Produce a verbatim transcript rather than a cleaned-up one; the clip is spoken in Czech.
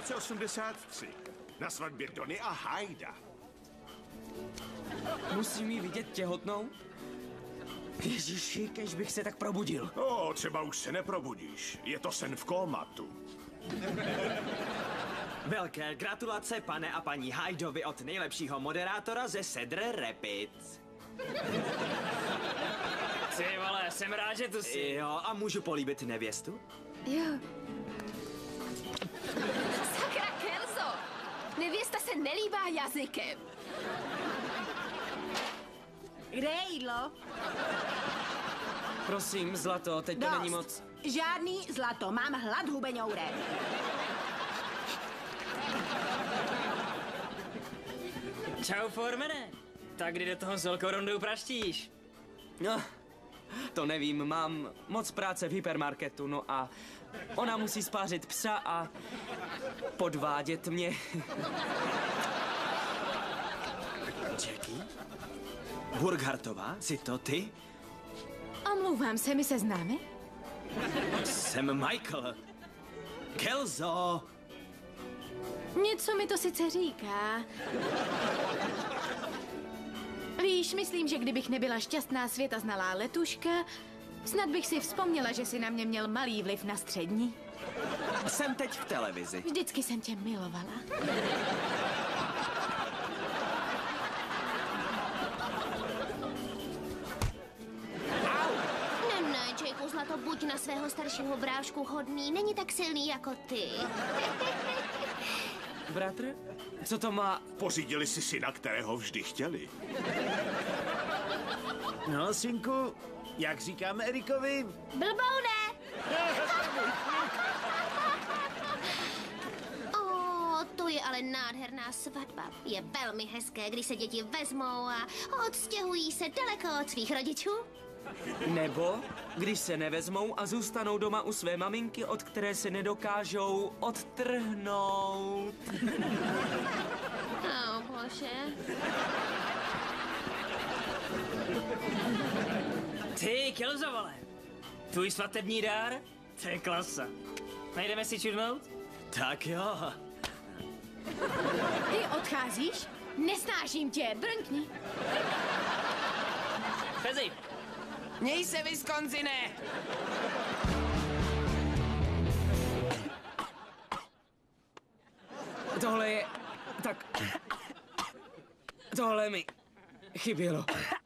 roce osmdesát tři. Na svatbě Dony a Hyda. Musím jí vidět těhotnou? Ježíši, kež bych se tak probudil. O, třeba už se neprobudíš. Je to sen v kómatu. Velké gratulace, pane a paní Hydovi, od nejlepšího moderátora ze Cedar Rapids. Ty vole, jsem rád, že tu jsi. Jo, a můžu políbit nevěstu? Jo. Sakra, Kelzo! Nevěsta se nelíbá jazykem. Kde je jídlo? Prosím, zlato, teď to Dost. není moc... Žádný zlato, mám hlad, hubeňoure. Čau, Formene. Tak kdy do toho s velkou rondou praštíš? No, to nevím, mám moc práce v hypermarketu, no a ona musí spářit psa a podvádět mě. Jackie? Burghartová, jsi to ty? Omlouvám se, my se známe? Jsem Michael. Kelzo! Něco mi to sice říká. Víš, myslím, že kdybych nebyla šťastná světa znalá letuška, snad bych si vzpomněla, že si na mě měl malý vliv na střední. Jsem teď v televizi. Vždycky jsem tě milovala. Ne, Jakeu, zlato, buď na svého staršího brášku hodný, není tak silný jako ty. Bratr? Co to má? Pořídili si syna, kterého vždy chtěli. No, synku, jak říkáme Erikovi? Blboune! O, to je ale nádherná svatba. Je velmi hezké, když se děti vezmou a odstěhují se daleko od svých rodičů. Nebo když se nevezmou a zůstanou doma u své maminky, od které se nedokážou odtrhnout. O, bože. Ty, Kelzo, vole. Tvůj svatební dár? To je klasa. Najdeme si čudnout? Tak jo. Ty odcházíš? Nesnáším tě, brnkni. Fezi. Měj se, Wisconsine! Tohle je... tak... Tohle mi chybělo.